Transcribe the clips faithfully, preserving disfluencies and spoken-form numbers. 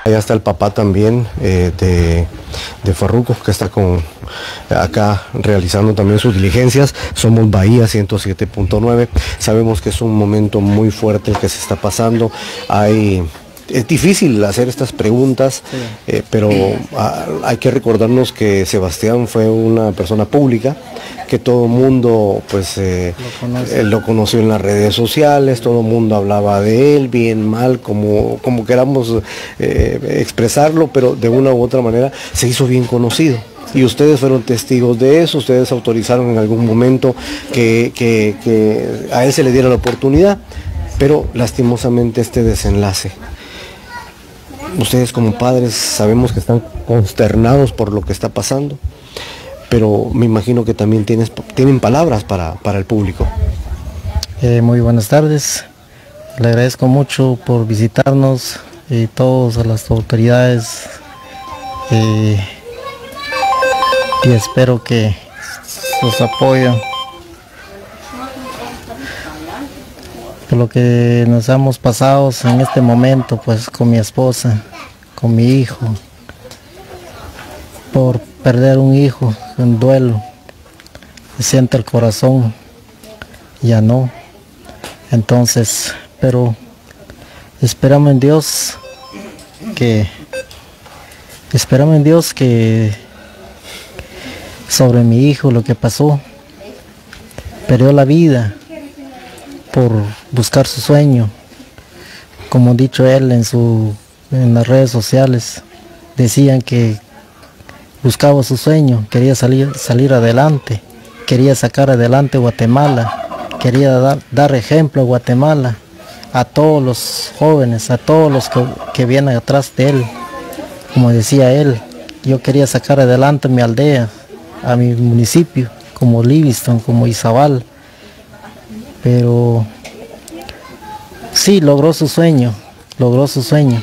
Allá está el papá también eh, de, de Farruko, que está con, acá realizando también sus diligencias. Somos Bahía ciento siete punto nueve. Sabemos que es un momento muy fuerte el que se está pasando. Hay... Es difícil hacer estas preguntas, sí. eh, pero a, hay que recordarnos que Sebastián fue una persona pública, que todo el mundo pues eh, lo, conoce. eh, lo conoció en las redes sociales, todo el mundo hablaba de él, bien, mal, como, como queramos eh, expresarlo, pero de una u otra manera se hizo bien conocido. Y ustedes fueron testigos de eso, ustedes autorizaron en algún momento que, que, que a él se le diera la oportunidad, pero lastimosamente este desenlace. Ustedes como padres sabemos que están consternados por lo que está pasando, pero me imagino que también tienes, tienen palabras para, para el público. Eh, muy buenas tardes, le agradezco mucho por visitarnos y eh, todas las autoridades eh, y espero que los apoyen por lo que nos hemos pasado en este momento, pues con mi esposa, con mi hijo, por perder un hijo, un duelo, se siente el corazón, ya no, entonces, pero esperamos en Dios que, esperamos en Dios que sobre mi hijo lo que pasó, perdió la vida por buscar su sueño, como ha dicho él en, su, en las redes sociales, decían que buscaba su sueño, quería salir, salir adelante, quería sacar adelante Guatemala, quería dar, dar ejemplo a Guatemala, a todos los jóvenes, a todos los que, que vienen atrás de él, como decía él, yo quería sacar adelante mi aldea, a mi municipio, como Livingston, como Izabal, pero sí, logró su sueño, logró su sueño,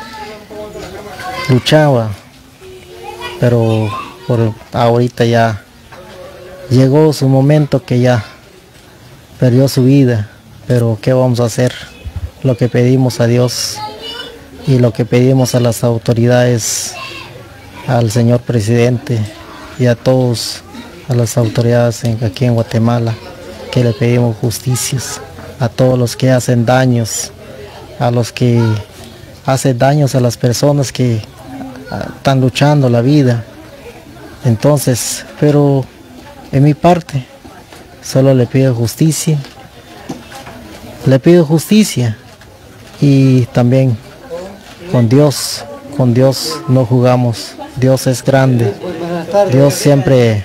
luchaba, pero por ahorita ya llegó su momento que ya perdió su vida, pero ¿qué vamos a hacer? Lo que pedimos a Dios y lo que pedimos a las autoridades, al señor presidente y a todos, a las autoridades en, aquí en Guatemala, que le pedimos justicias a todos los que hacen daños, a los que hacen daños a las personas que a, están luchando la vida. Entonces, pero en mi parte, solo le pido justicia, le pido justicia y también con Dios, con Dios no jugamos, Dios es grande, Dios siempre,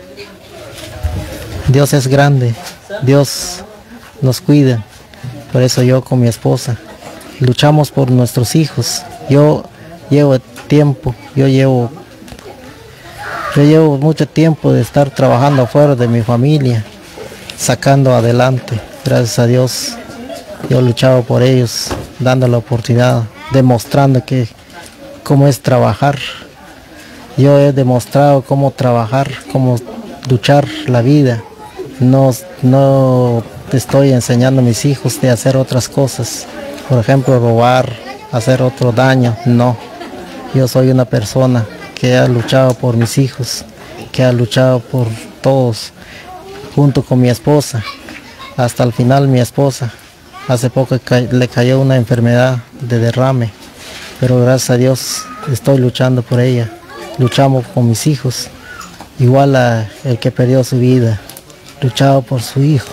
Dios es grande, Dios nos cuida, por eso yo con mi esposa luchamos por nuestros hijos. Yo llevo tiempo, yo llevo, yo llevo mucho tiempo de estar trabajando afuera de mi familia, sacando adelante, gracias a Dios, yo luchaba por ellos, dando la oportunidad, demostrando que cómo es trabajar. Yo he demostrado cómo trabajar, cómo luchar la vida. No, no te estoy enseñando a mis hijos de hacer otras cosas, por ejemplo robar, hacer otro daño, no. Yo soy una persona que ha luchado por mis hijos, que ha luchado por todos, junto con mi esposa. Hasta el final mi esposa, hace poco le cayó una enfermedad de derrame, pero gracias a Dios estoy luchando por ella, luchamos con mis hijos, igual a el que perdió su vida. Luchaba por su hijo.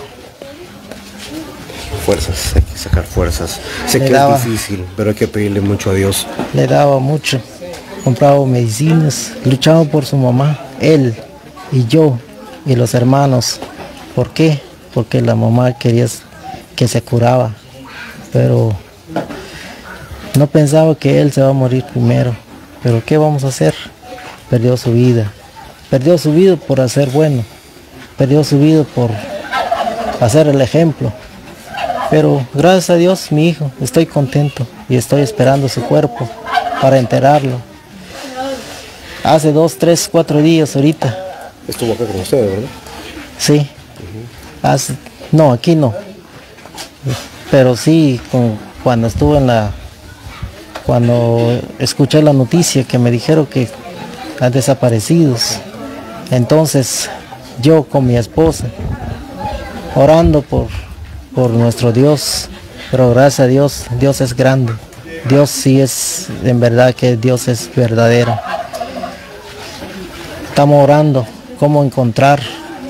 Fuerzas, hay que sacar fuerzas. Sé le que daba, es difícil, pero hay que pedirle mucho a Dios. Le daba mucho, compraba medicinas, luchaba por su mamá, él y yo y los hermanos. ¿Por qué? Porque la mamá quería que se curaba, pero no pensaba que él se va a morir primero. Pero ¿qué vamos a hacer? Perdió su vida, perdió su vida por hacer bueno. Perdió su vida por hacer el ejemplo. Pero gracias a Dios, mi hijo, estoy contento y estoy esperando su cuerpo para enterrarlo. Hace dos, tres, cuatro días ahorita. Estuvo acá con usted, ¿verdad? Sí. Uh-huh. Hace, no, aquí no. Pero sí, con, cuando estuvo en la, cuando escuché la noticia que me dijeron que han desaparecido. Entonces yo con mi esposa orando por, por nuestro Dios, pero gracias a Dios, Dios es grande. Dios sí es, en verdad que Dios es verdadero. Estamos orando cómo encontrar.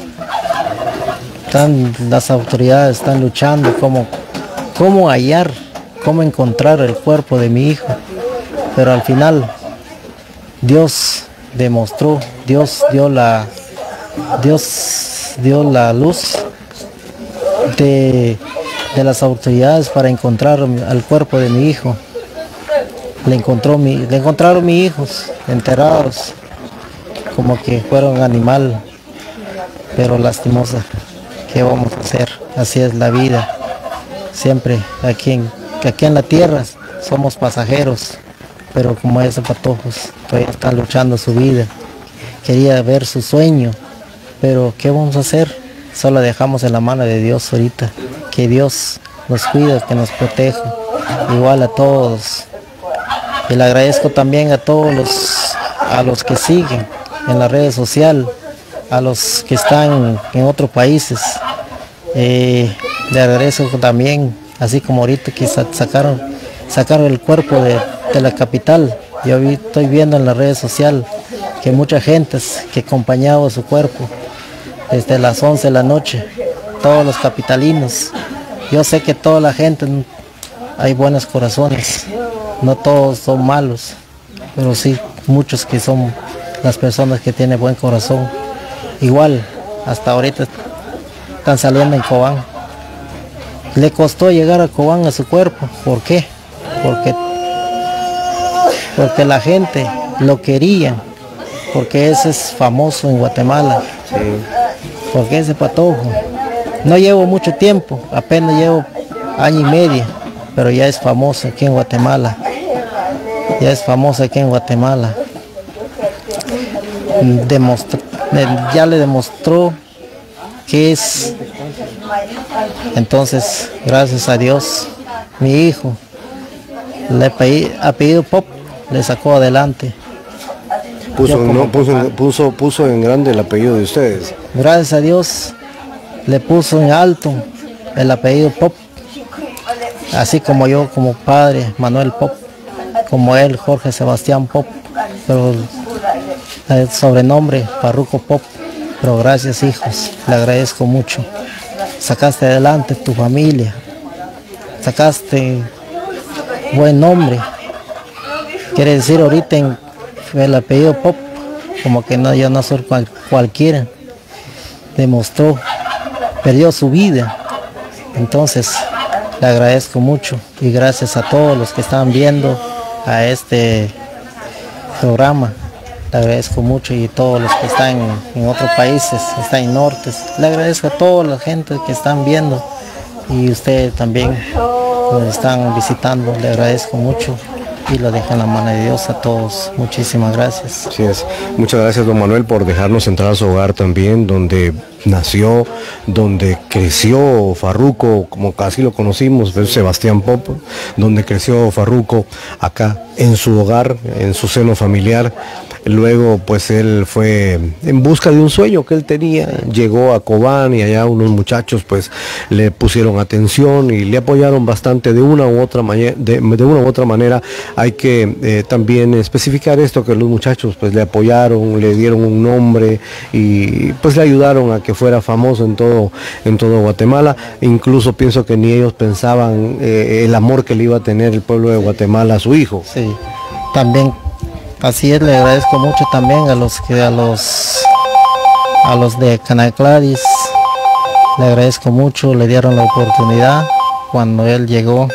Están, las autoridades están luchando cómo, cómo hallar, cómo encontrar el cuerpo de mi hijo. Pero al final Dios demostró, Dios dio la, Dios dio la luz de, de las autoridades para encontrar al cuerpo de mi hijo. Le, encontró mi, le encontraron mis hijos enterrados, como que fueron animal, pero lastimosa. ¿Qué vamos a hacer? Así es la vida. Siempre aquí en, aquí en la tierra somos pasajeros, pero como esos patojos todavía están luchando su vida. Quería ver su sueño, pero ¿qué vamos a hacer? Solo dejamos en la mano de Dios ahorita. Que Dios nos cuide, que nos proteja, igual a todos. Y le agradezco también a todos los, a los que siguen en las redes sociales, a los que están en otros países. Eh, le agradezco también, así como ahorita que sacaron, sacaron el cuerpo de, de la capital. Yo vi, estoy viendo en las redes sociales que mucha gente que acompañaba su cuerpo desde las once de la noche, todos los capitalinos. Yo sé que toda la gente, hay buenos corazones, no todos son malos, pero sí muchos que son las personas que tienen buen corazón. Igual, hasta ahorita están saliendo en Cobán. Le costó llegar a Cobán a su cuerpo. ¿Por qué? Porque, porque la gente lo quería, porque ese es famoso en Guatemala. Sí. Porque ese patojo. No llevo mucho tiempo, apenas llevo año y medio, pero ya es famoso aquí en Guatemala. Ya es famoso aquí en Guatemala. Demostró, ya le demostró que es. Entonces, gracias a Dios, mi hijo, le pedí, apellido Pop, le sacó adelante. Puso, no, puso, puso, puso en grande el apellido de ustedes. Gracias a Dios, le puso en alto el apellido Pop, así como yo, como padre, Manuel Pop, como él, Jorge Sebastián Pop, pero el sobrenombre Farruko Pop. Pero gracias, hijos, le agradezco mucho. Sacaste adelante tu familia, sacaste buen nombre. Quiere decir ahorita en el apellido Pop, como que no, yo no soy cual, cualquiera. Demostró, perdió su vida. Entonces le agradezco mucho y gracias a todos los que están viendo a este programa. Le agradezco mucho y todos los que están en, en otros países, están en nortes. Le agradezco a toda la gente que están viendo y ustedes también nos están visitando. Le agradezco mucho y lo dejo en la mano de Dios a todos. Muchísimas gracias. Así es. Muchas gracias, don Manuel, por dejarnos entrar a su hogar también, donde nació, donde creció Farruko, como casi lo conocimos, Sebastián Pop, donde creció Farruko, acá en su hogar, en su seno familiar. Luego pues él fue en busca de un sueño que él tenía, llegó a Cobán y allá unos muchachos pues le pusieron atención y le apoyaron bastante de una u otra manera. De, de una u otra manera hay que eh, también especificar esto, que los muchachos pues le apoyaron, le dieron un nombre y pues le ayudaron a que fuera famoso en todo, en todo Guatemala. Incluso pienso que ni ellos pensaban eh, el amor que le iba a tener el pueblo de Guatemala a su hijo. Sí, también. Así es, le agradezco mucho también a los que a los a los de Canacladis, le agradezco mucho, le dieron la oportunidad cuando él llegó,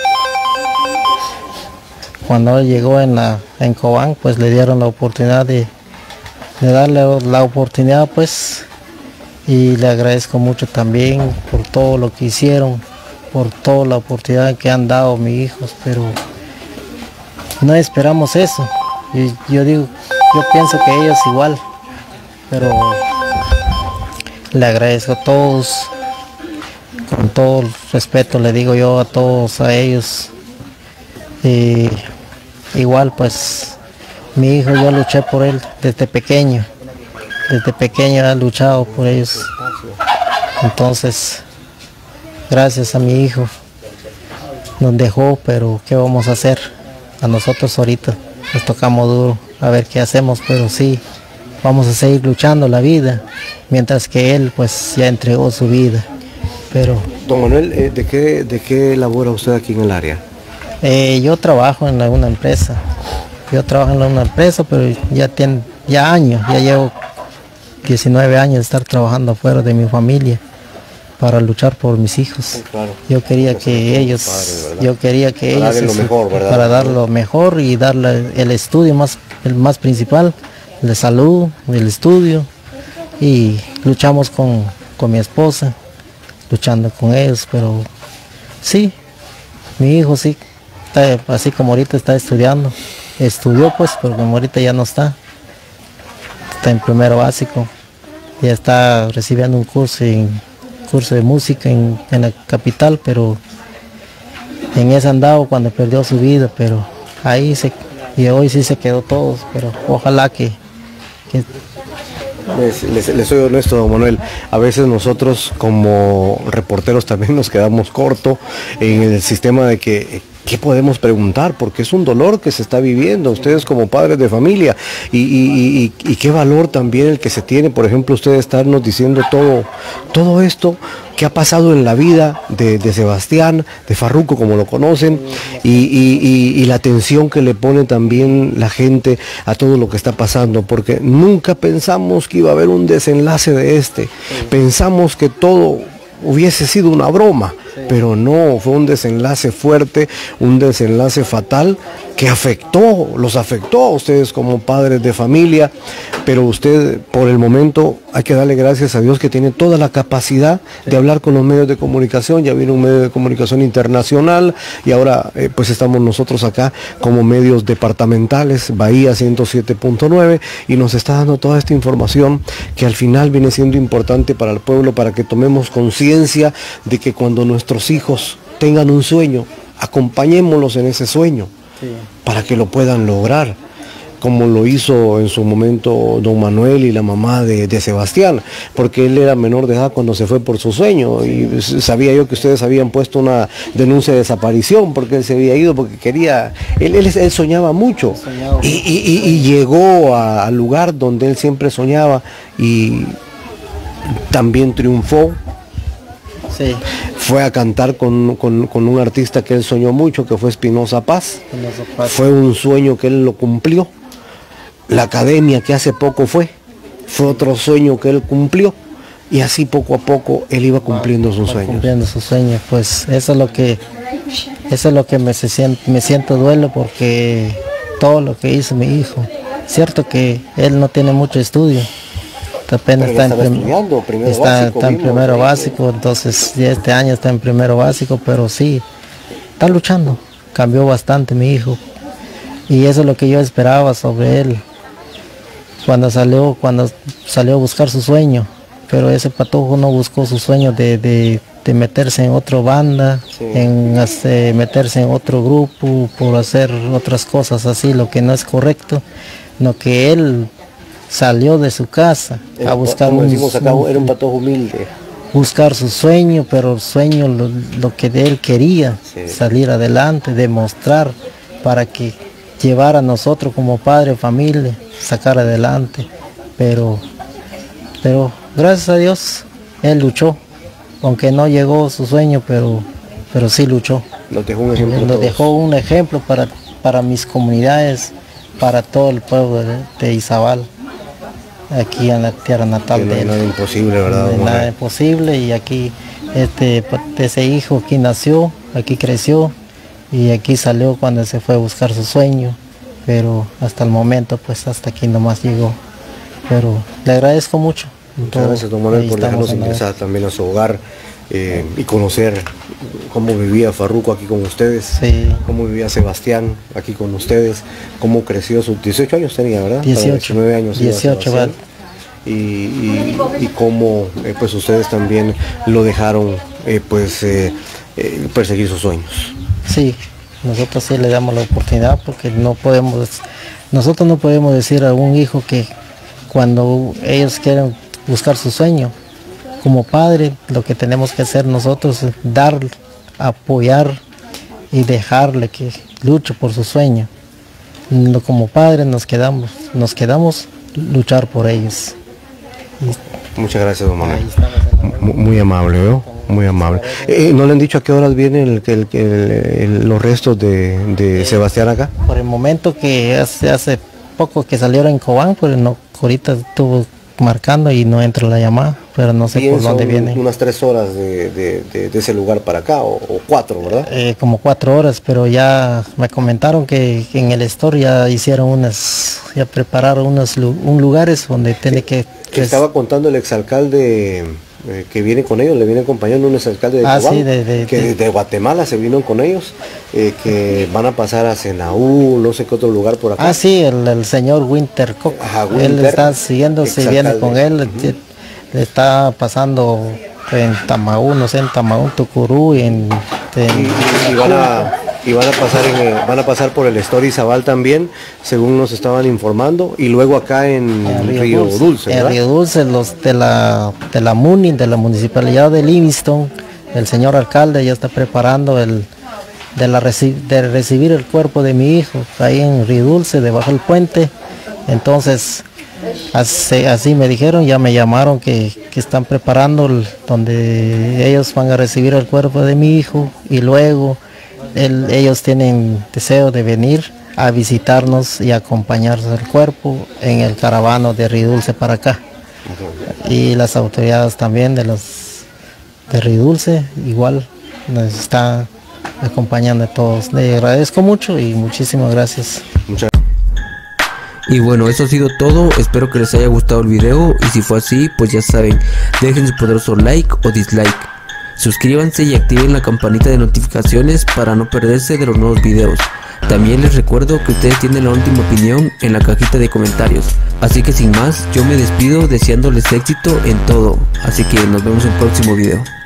cuando él llegó en la en Cobán, pues le dieron la oportunidad de, de darle la oportunidad pues, y le agradezco mucho también por todo lo que hicieron, por toda la oportunidad que han dado mis hijos, pero no esperamos eso. Y yo digo, yo pienso que ellos igual, pero le agradezco a todos, con todo el respeto le digo yo a todos a ellos, y igual pues mi hijo yo luché por él desde pequeño, desde pequeño he luchado por ellos. Entonces, gracias a mi hijo nos dejó, pero ¿qué vamos a hacer? A nosotros ahorita nos tocamos duro, a ver qué hacemos, pero sí, vamos a seguir luchando la vida, mientras que él pues ya entregó su vida. Pero, don Manuel, eh, ¿de qué, de qué labora usted aquí en el área? Eh, yo trabajo en una empresa, yo trabajo en una empresa, pero ya tiene ya años, ya llevo diecinueve años de estar trabajando afuera de mi familia para luchar por mis hijos. Claro. Yo quería que ellos, padre, yo quería que para ellos, darle lo mejor, ¿verdad? para dar lo mejor y darle el estudio más, el más principal, el de salud, el estudio, y luchamos con, con mi esposa, luchando con ellos, pero sí, mi hijo sí, está, así como ahorita está estudiando, estudió pues, pero como ahorita ya no está, está en primero básico, ya está recibiendo un curso en curso de música en, en la capital, pero en ese andado cuando perdió su vida, pero ahí se, y hoy sí se quedó todo, pero ojalá que, que Les, les, les soy honesto, don Manuel, a veces nosotros como reporteros también nos quedamos cortos en el sistema de que ¿qué podemos preguntar? Porque es un dolor que se está viviendo, ustedes como padres de familia, y, y, y, y qué valor también el que se tiene, por ejemplo, ustedes estarnos diciendo todo, todo esto que ha pasado en la vida de, de Sebastián, de Farruko como lo conocen, y, y, y, y la atención que le pone también la gente a todo lo que está pasando, porque nunca pensamos que iba a haber un desenlace de este, pensamos que todo hubiese sido una broma, sí, pero no, fue un desenlace fuerte, un desenlace fatal que afectó, los afectó a ustedes como padres de familia, pero usted por el momento hay que darle gracias a Dios que tiene toda la capacidad sí. de hablar con los medios de comunicación, ya viene un medio de comunicación internacional y ahora eh, pues estamos nosotros acá como medios departamentales, Bahía ciento siete punto nueve, y nos está dando toda esta información que al final viene siendo importante para el pueblo, para que tomemos conciencia de que cuando nuestros hijos tengan un sueño, acompañémoslos en ese sueño, sí, para que lo puedan lograr, como lo hizo en su momento don Manuel y la mamá de, de Sebastián, porque él era menor de edad cuando se fue por su sueño, y sabía yo que ustedes habían puesto una denuncia de desaparición, porque él se había ido, porque quería, él, él, él soñaba mucho, soñaba. Y, y, y, y llegó a, al lugar donde él siempre soñaba, y también triunfó. Sí. Fue a cantar con, con, con un artista que él soñó mucho, que fue Espinosa Paz. Espinosa Paz. Fue un sueño que él lo cumplió. La academia que hace poco fue, fue otro sueño que él cumplió. Y así poco a poco él iba cumpliendo sus sueños. Cumpliendo sus sueños, pues eso es lo que, eso es lo que me, se siento, me siento duelo, porque todo lo que hizo mi hijo, cierto que él no tiene mucho estudio. Apenas está, en, prim primero está, básico, está en primero básico, entonces ya este año está en primero básico, pero sí, está luchando, cambió bastante mi hijo, y eso es lo que yo esperaba sobre él, cuando salió, cuando salió a buscar su sueño, pero ese patojo no buscó su sueño de, de, de meterse en otra banda, sí, en hacer, meterse en otro grupo, por hacer otras cosas así, lo que no es correcto, no, que él salió de su casa a buscar un, acá, era un patojo humilde, buscar su sueño, pero el sueño lo, lo que de él quería, sí, salir adelante, demostrar, para que llevara a nosotros como padre, familia, sacar adelante, pero pero gracias a Dios él luchó, aunque no llegó a su sueño, pero pero sí luchó. Nos dejó un ejemplo, nos dejó un ejemplo para, para mis comunidades, para todo el pueblo de, de Izabal, aquí en la tierra natal que no de él. Nada imposible, ¿verdad? No nada imposible, y aquí este, ese hijo aquí nació, aquí creció, y aquí salió cuando se fue a buscar su sueño, pero hasta el momento pues hasta aquí nomás llegó, pero le agradezco mucho. Muchas gracias, don Manuel, por dejarnos ingresar también a su hogar eh, y conocer cómo vivía Farruko aquí con ustedes, sí, cómo vivía Sebastián aquí con ustedes, cómo creció, sus dieciocho años tenía, ¿verdad? dieciocho, diecinueve años. dieciocho, ¿vale? Y, y, y cómo eh, pues ustedes también lo dejaron eh, pues eh, eh, perseguir sus sueños. Sí, nosotros sí le damos la oportunidad porque no podemos, nosotros no podemos decir a un hijo que cuando ellos quieren buscar su sueño, como padre lo que tenemos que hacer nosotros es dar, apoyar y dejarle que luche por su sueño. Como padres nos quedamos, nos quedamos luchar por ellos. Muchas gracias, don Manuel. Muy, muy amable, ¿no? Muy amable. Eh, ¿No le han dicho a qué horas vienen el, el, el, el, los restos de, de Sebastián acá? Por el momento que hace, hace poco que salieron en Cobán, pues no, ahorita estuvo marcando y no entra la llamada, pero no sé por dónde viene. Unas tres horas de, de, de, de ese lugar para acá, o, o cuatro, ¿verdad? Eh, como cuatro horas, pero ya me comentaron que, que en el store ya hicieron unas, ya prepararon unos un lugares donde tiene que... que estaba contando el exalcalde eh, que viene con ellos, le viene acompañando un exalcalde de ah, Cobán, sí, de, de, que de, de Guatemala se vino con ellos, eh, que van a pasar a Senaú, no sé qué otro lugar por acá. Ah, sí, el, el señor Winter Cook, Ajá, Winter, él está siguiendo, si viene con él, uh-huh. Le está pasando en Tamaú, no sé, en Tamaú, Tucurú, y en... en y, y van a... Y van a pasar en el, van a pasar por el Story Zabal también, según nos estaban informando, y luego acá en, en Río, Río Dulce, Dulce ¿verdad? En Río Dulce, los de la de la MUNI, de la Municipalidad de Livingston, el señor alcalde ya está preparando el de la de recibir el cuerpo de mi hijo ahí en Río Dulce, debajo del puente. Entonces, así, así me dijeron, ya me llamaron que, que están preparando el, donde ellos van a recibir el cuerpo de mi hijo, y luego El, ellos tienen deseo de venir a visitarnos y acompañarnos el cuerpo en el caravano de Río Dulce para acá. Y las autoridades también de los de Río Dulce igual nos están acompañando a todos. Les agradezco mucho y muchísimas gracias. Muchas Y bueno, eso ha sido todo, espero que les haya gustado el video, y si fue así, pues ya saben, dejen su poderoso like o dislike. Suscríbanse y activen la campanita de notificaciones para no perderse de los nuevos videos. También les recuerdo que ustedes tienen la última opinión en la cajita de comentarios. Así que sin más, yo me despido deseándoles éxito en todo. Así que nos vemos en el próximo video.